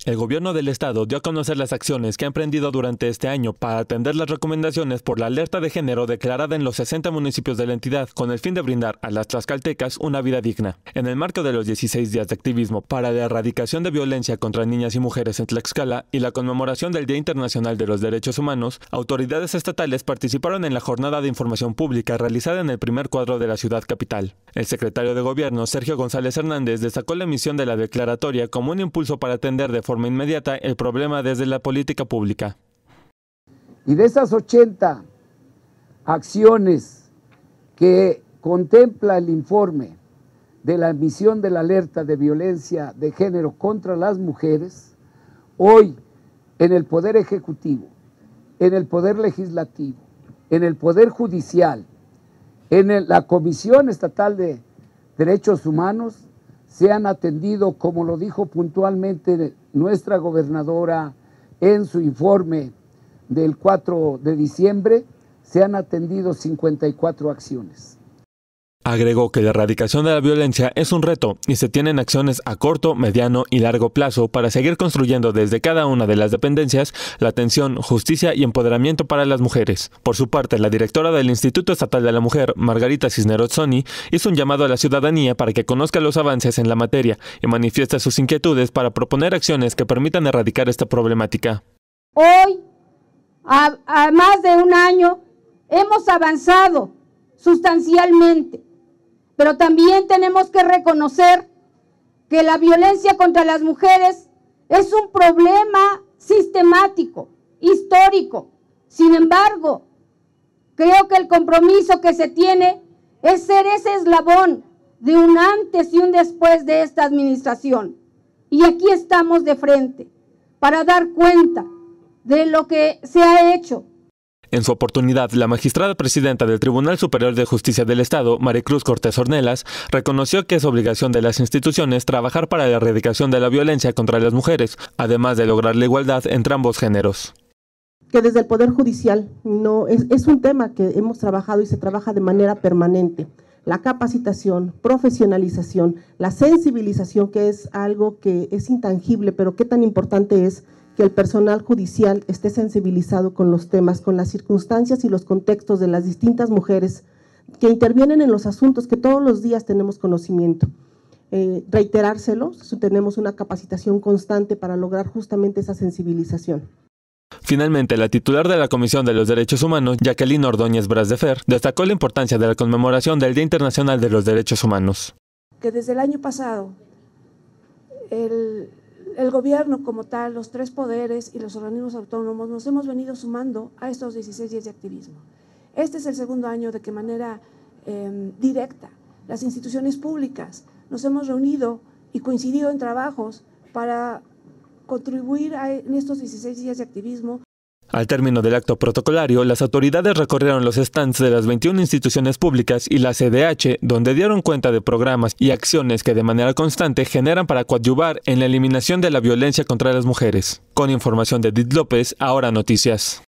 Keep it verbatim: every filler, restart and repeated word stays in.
El gobierno del estado dio a conocer las acciones que ha emprendido durante este año para atender las recomendaciones por la alerta de género declarada en los sesenta municipios de la entidad, con el fin de brindar a las tlaxcaltecas una vida digna. En el marco de los dieciséis días de activismo para la erradicación de violencia contra niñas y mujeres en Tlaxcala y la conmemoración del Día Internacional de los Derechos Humanos, autoridades estatales participaron en la jornada de información pública realizada en el primer cuadro de la ciudad capital. El secretario de Gobierno, Sergio González Hernández, destacó la emisión de la declaratoria como un impulso para atender de forma inmediata el problema desde la política pública. Y de esas ochenta acciones que contempla el informe de la emisión de la alerta de violencia de género contra las mujeres, hoy en el Poder Ejecutivo, en el Poder Legislativo, en el Poder Judicial, en el, la Comisión Estatal de Derechos Humanos, se han atendido, como lo dijo puntualmente nuestra gobernadora en su informe del cuatro de diciembre, se han atendido cincuenta y cuatro acciones. Agregó que la erradicación de la violencia es un reto y se tienen acciones a corto, mediano y largo plazo para seguir construyendo desde cada una de las dependencias la atención, justicia y empoderamiento para las mujeres. Por su parte, la directora del Instituto Estatal de la Mujer, Margarita Cisneros Soni, hizo un llamado a la ciudadanía para que conozca los avances en la materia y manifieste sus inquietudes para proponer acciones que permitan erradicar esta problemática. Hoy, a, a más de un año, hemos avanzado sustancialmente. Pero también tenemos que reconocer que la violencia contra las mujeres es un problema sistemático, histórico. Sin embargo, creo que el compromiso que se tiene es ser ese eslabón de un antes y un después de esta administración. Y aquí estamos de frente para dar cuenta de lo que se ha hecho. En su oportunidad, la magistrada presidenta del Tribunal Superior de Justicia del Estado, Maricruz Cortés Ornelas, reconoció que es obligación de las instituciones trabajar para la erradicación de la violencia contra las mujeres, además de lograr la igualdad entre ambos géneros. Que desde el Poder Judicial no es, es un tema que hemos trabajado y se trabaja de manera permanente. La capacitación, profesionalización, la sensibilización, que es algo que es intangible, pero qué tan importante es que el personal judicial esté sensibilizado con los temas, con las circunstancias y los contextos de las distintas mujeres que intervienen en los asuntos que todos los días tenemos conocimiento. Eh, reiterárselo, tenemos una capacitación constante para lograr justamente esa sensibilización. Finalmente, la titular de la Comisión de los Derechos Humanos, Jacqueline Ordóñez Bras de Fer, destacó la importancia de la conmemoración del Día Internacional de los Derechos Humanos. Que desde el año pasado, el... el gobierno como tal, los tres poderes y los organismos autónomos nos hemos venido sumando a estos dieciséis días de activismo. Este es el segundo año de que manera eh, directa las instituciones públicas nos hemos reunido y coincidido en trabajos para contribuir a, en estos dieciséis días de activismo. Al término del acto protocolario, las autoridades recorrieron los stands de las veintiuna instituciones públicas y la C D H, donde dieron cuenta de programas y acciones que de manera constante generan para coadyuvar en la eliminación de la violencia contra las mujeres. Con información de Edith López, Ahora Noticias.